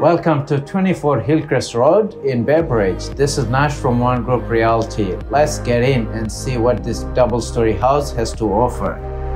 Welcome to 24 Hillcrest Road in Beveridge. This is Nash from One Group Realty. Let's get in and see what this double-story house has to offer.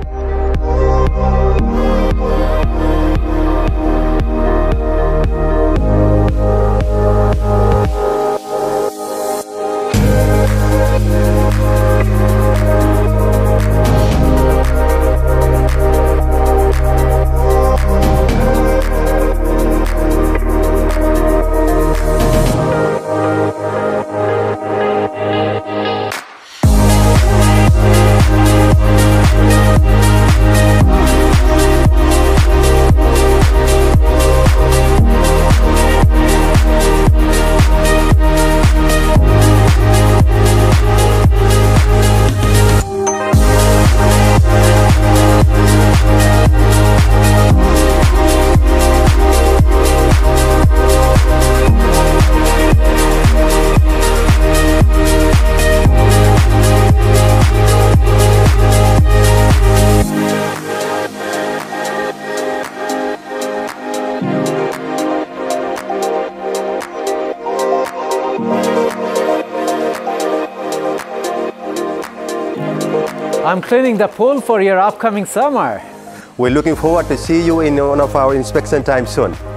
I'm cleaning the pool for your upcoming summer. We're looking forward to see you in one of our inspection time soon.